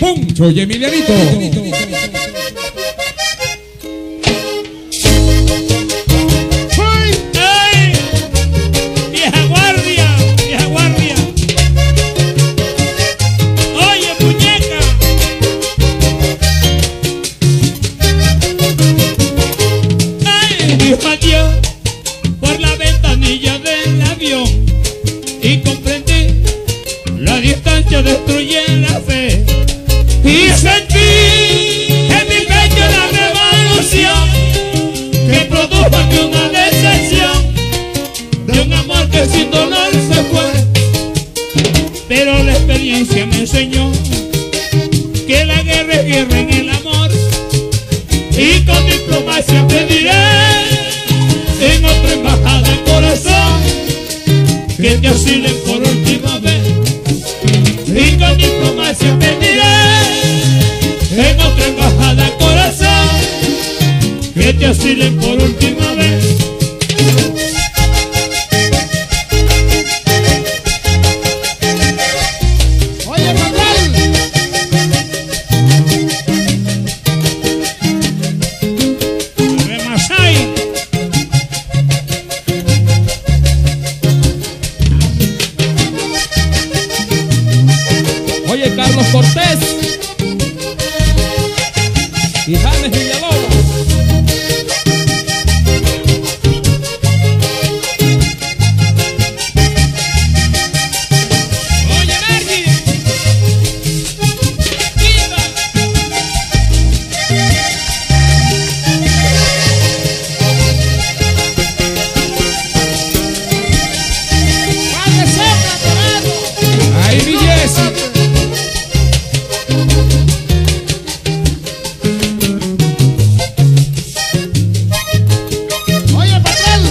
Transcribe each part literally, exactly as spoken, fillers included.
Poncho y Emilianito. Adiós por la ventanilla del avión y comprendí la distancia destruye la fe y sentí en mi pecho la revolución que produjo aquí una decepción de un amor que sin dolor se fue, pero la experiencia me enseñó que la guerra es guerra en el amor y con diplomacia pediré en otra embajada corazón que te asilen por última vez y con diplomacia pediré en otra embajada corazón que te asilen por última vez. Oye, Manuel. Remasai. Oye, Carlos Cortés y James Villalobos. Oye, Margie. Viva. Padre Sopra, Torado. Ahí mi Jessy. Oye, Patrón.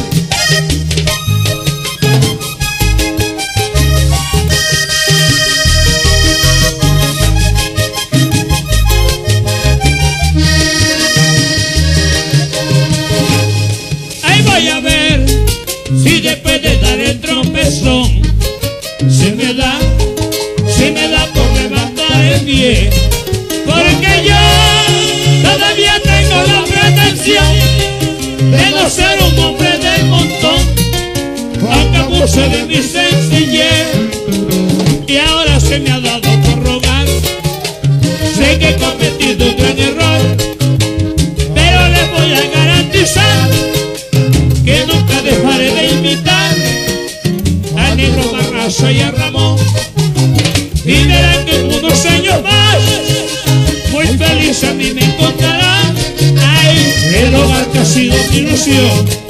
Ahí voy a ver si después de dar el tropezón se me da, se me da por levantar el pie, porque yo todavía tengo la pretensión de no ser un hombre del montón, aunque abuse de mi sencillez, y ahora se me ha dado por rogar. Sé que he cometido un gran error, pero les voy a garantizar que nunca dejaré de invitar a Negro Barraza y a Ramón, y verán que en unos años más muy feliz a mí me encontrarán. Ay, el hogar que ha sido mi ilusión.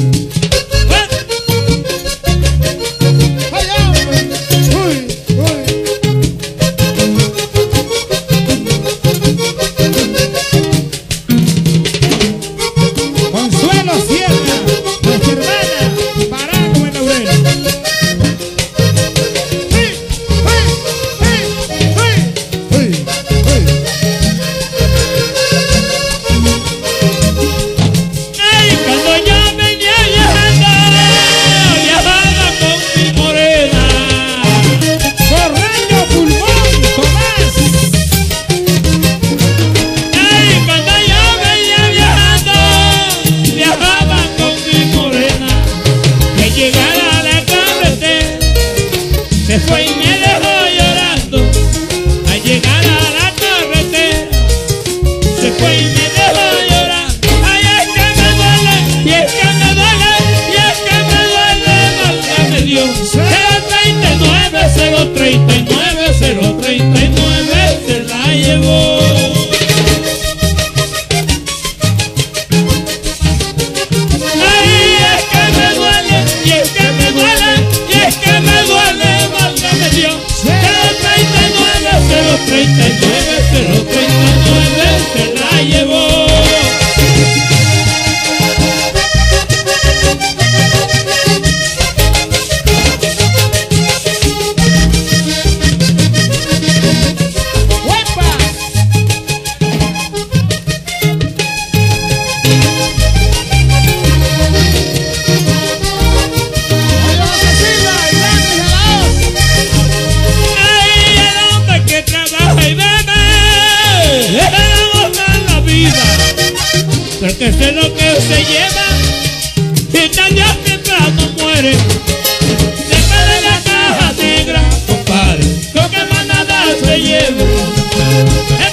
Oye, hombre. Uy, uy. Consuelo Sierra, nuestra hermana, Baraco en Laurel. Uy, uy, uy, uy, uy. Ay, cuando yo venía viajando, viajaba con mi morena. Correño Pulmón, Tomás. Ay, cuando yo venía viajando, viajaba con mi morena. Que llegara a la carretera, se fue y me dejó llorando. Al llegar a la carretera, se fue y me dejó llorando. Ay, es que me duele, y es que me duele, y es que me duele, válgame Dios. cero treinta y nueve, cero treinta y nueve, cero treinta y nueve, se la llevó. Ay, es que me duele, y es que me duele, y es que me duele, válgame Dios. cero treinta y nueve, cero treinta y nueve, cero treinta y nueve, se la llevó. ¡Huepa! Oye, la Cecilia, y Dani de la Hoz. Ay, el hombre que trabaja y bebe que sé lo que se lleva y tarde o temprano muere. Después de la caja negra, compadre, lo que más nada se lleva.